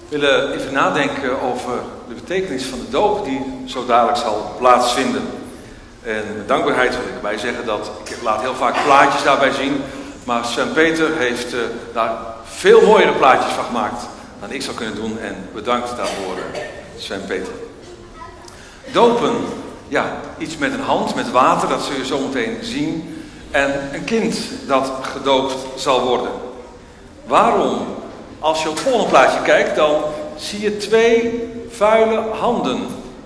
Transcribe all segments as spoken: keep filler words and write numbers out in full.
We willen even nadenken over de betekenis van de doop die zo dadelijk zal plaatsvinden. En met dankbaarheid wil ik erbij zeggen dat, ik laat heel vaak plaatjes daarbij zien, maar Sven Peter heeft uh, daar veel mooiere plaatjes van gemaakt dan ik zou kunnen doen en bedankt daarvoor Sven Peter. Dopen, ja, iets met een hand, met water, dat zul je zo meteen zien. En een kind dat gedoopt zal worden. Waarom? Als je op het volgende plaatje kijkt, dan zie je twee vuile handen.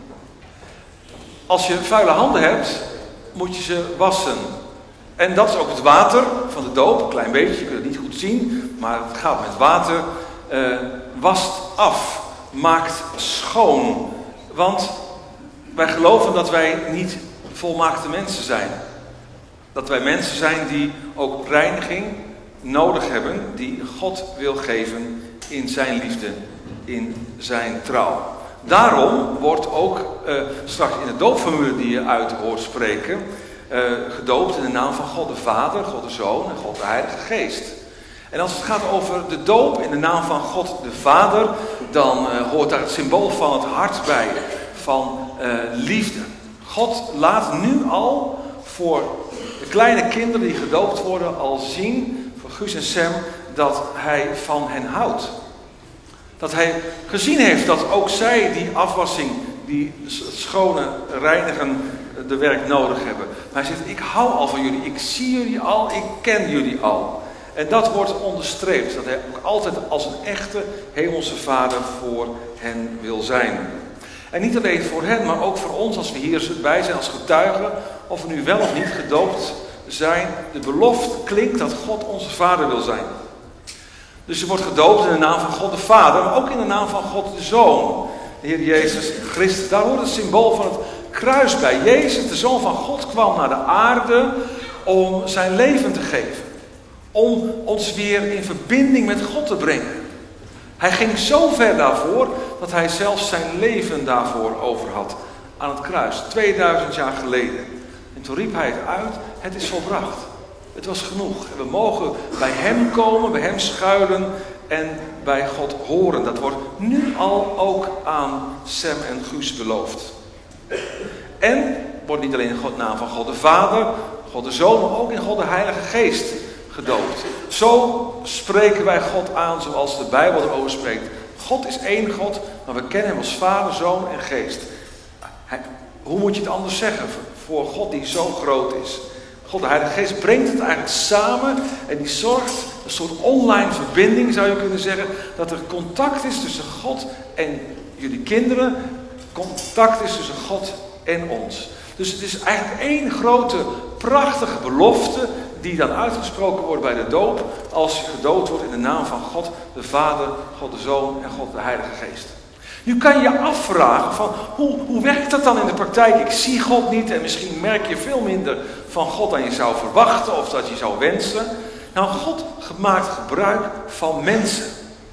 Als je vuile handen hebt, moet je ze wassen. En dat is ook het water van de doop, een klein beetje, je kunt het niet goed zien, maar het gaat met water. Uh, wast af, maakt schoon. Want wij geloven dat wij niet volmaakte mensen zijn. Dat wij mensen zijn die ook reiniging nodig hebben, die God wil geven in zijn liefde, in zijn trouw. Daarom wordt ook uh, straks in de doopformule die je uit hoort spreken, uh, gedoopt in de naam van God de Vader, God de Zoon en God de Heilige Geest. En als het gaat over de doop in de naam van God de Vader, dan uh, hoort daar het symbool van het hart bij, van uh, liefde. God laat nu al voor de kleine kinderen die gedoopt worden al zien, voor Guus en Sam, dat hij van hen houdt. Dat hij gezien heeft dat ook zij die afwassing, die schone, reinigen, de werk nodig hebben. Maar hij zegt, ik hou al van jullie, ik zie jullie al, ik ken jullie al. En dat wordt onderstreept, dat hij ook altijd als een echte hemelse vader voor hen wil zijn. En niet alleen voor hen, maar ook voor ons als we hierbij zijn als getuigen, of we nu wel of niet gedoopt zijn. De belofte klinkt dat God onze vader wil zijn. Dus je wordt gedoopt in de naam van God de Vader, maar ook in de naam van God de Zoon, de Heer Jezus Christus. Daar hoort het symbool van het kruis bij. Jezus, de Zoon van God, kwam naar de aarde om zijn leven te geven. Om ons weer in verbinding met God te brengen. Hij ging zo ver daarvoor dat hij zelfs zijn leven daarvoor over had. Aan het kruis, tweeduizend jaar geleden. En toen riep hij het uit, het is volbracht. Het was genoeg. En we mogen bij hem komen, bij hem schuilen en bij God horen. Dat wordt nu al ook aan Sam en Guus beloofd. En wordt niet alleen in Gods naam van God de Vader, God de Zoon, maar ook in God de Heilige Geest gedoopt. Zo spreken wij God aan zoals de Bijbel erover spreekt. God is één God, maar we kennen hem als Vader, Zoon en Geest. Hij, hoe moet je het anders zeggen voor God die zo groot is? God de Heilige Geest brengt het eigenlijk samen en die zorgt, een soort online verbinding zou je kunnen zeggen, dat er contact is tussen God en jullie kinderen, contact is tussen God en ons. Dus het is eigenlijk één grote, prachtige belofte die dan uitgesproken wordt bij de doop, als je gedoopt wordt in de naam van God de Vader, God de Zoon en God de Heilige Geest. Nu kan je je afvragen van, hoe, hoe werkt dat dan in de praktijk? Ik zie God niet en misschien merk je veel minder van God dan je zou verwachten of dat je zou wensen. Nou, God maakt gebruik van mensen.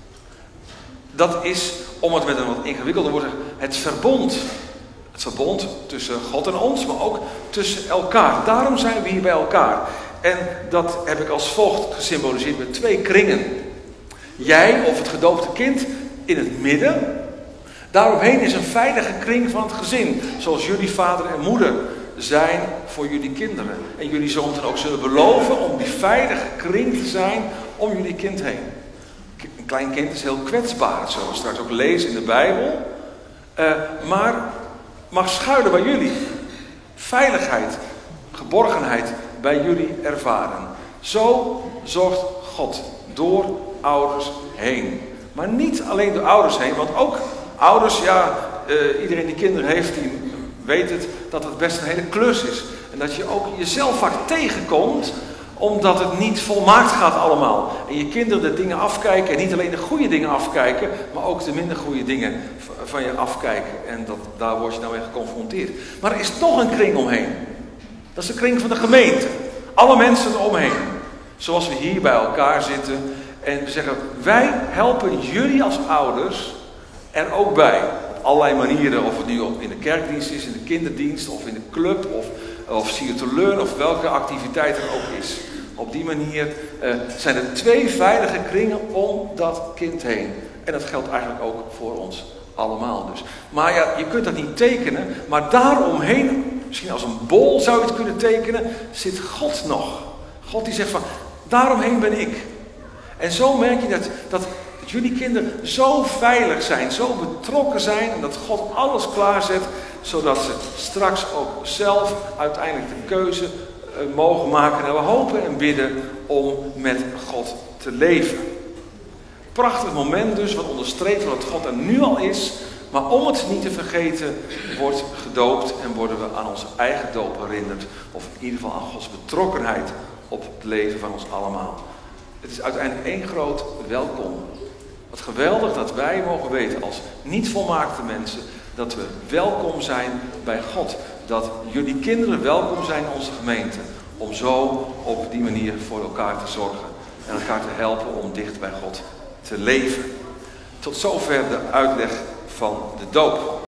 Dat is, om het met een wat ingewikkelder woord te zeggen, het verbond. Het verbond tussen God en ons, maar ook tussen elkaar. Daarom zijn we hier bij elkaar. En dat heb ik als volgt gesymboliseerd met twee kringen. Jij of het gedoopte kind in het midden. Daaromheen is een veilige kring van het gezin. Zoals jullie vader en moeder zijn voor jullie kinderen. En jullie zometeen ook zullen beloven om die veilige kring te zijn om jullie kind heen. Een klein kind is heel kwetsbaar. Dat zullen we straks ook lezen in de Bijbel. Uh, maar mag schuilen bij jullie. Veiligheid, geborgenheid bij jullie ervaren. Zo zorgt God door ouders heen. Maar niet alleen door ouders heen, want ook ouders, ja, uh, iedereen die kinderen heeft, die weet het, dat het best een hele klus is. En dat je ook jezelf vaak tegenkomt, omdat het niet volmaakt gaat allemaal. En je kinderen de dingen afkijken, en niet alleen de goede dingen afkijken, maar ook de minder goede dingen van je afkijken. En dat, daar word je nou mee geconfronteerd. Maar er is nog een kring omheen. Dat is de kring van de gemeente. Alle mensen eromheen. Zoals we hier bij elkaar zitten. En we zeggen, wij helpen jullie als ouders er ook bij. Op allerlei manieren. Of het nu in de kerkdienst is, in de kinderdienst, of in de club, of, of see you to learn, of welke activiteit er ook is. Op die manier uh, zijn er twee veilige kringen om dat kind heen. En dat geldt eigenlijk ook voor ons allemaal dus. Maar ja, je kunt dat niet tekenen, maar daaromheen, misschien als een bol zou je het kunnen tekenen, zit God nog. God die zegt van, daaromheen ben ik. En zo merk je dat, dat jullie kinderen zo veilig zijn, zo betrokken zijn, en dat God alles klaarzet, zodat ze straks ook zelf uiteindelijk de keuze uh, mogen maken. En we hopen en bidden om met God te leven. Prachtig moment dus, wat onderstreept dat God er nu al is. Maar om het niet te vergeten, wordt gedoopt en worden we aan onze eigen doop herinnerd. Of in ieder geval aan Gods betrokkenheid op het leven van ons allemaal. Het is uiteindelijk één groot welkom. Wat geweldig dat wij mogen weten als niet volmaakte mensen, dat we welkom zijn bij God. Dat jullie kinderen welkom zijn in onze gemeente. Om zo op die manier voor elkaar te zorgen. En elkaar te helpen om dicht bij God te leven. Tot zover de uitleg van de doop.